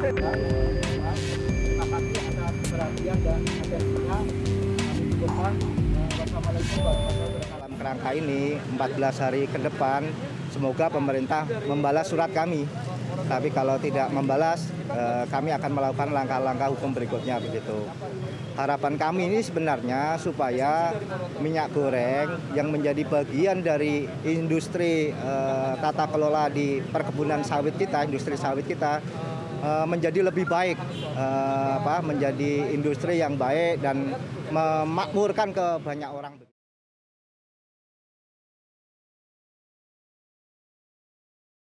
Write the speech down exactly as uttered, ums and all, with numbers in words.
Terima kasih atas perhatian dan atensinya. Kami cukupkan. Wassalamualaikum warahmatullahi wabarakatuh. Dalam kerangka ini empat belas hari ke depan, semoga pemerintah membalas surat kami. Tapi kalau tidak membalas, kami akan melakukan langkah-langkah hukum berikutnya begitu. Harapan kami ini sebenarnya supaya minyak goreng yang menjadi bagian dari industri eh, tata kelola di perkebunan sawit kita, industri sawit kita eh, menjadi lebih baik, eh, apa, menjadi industri yang baik dan memakmurkan ke banyak orang.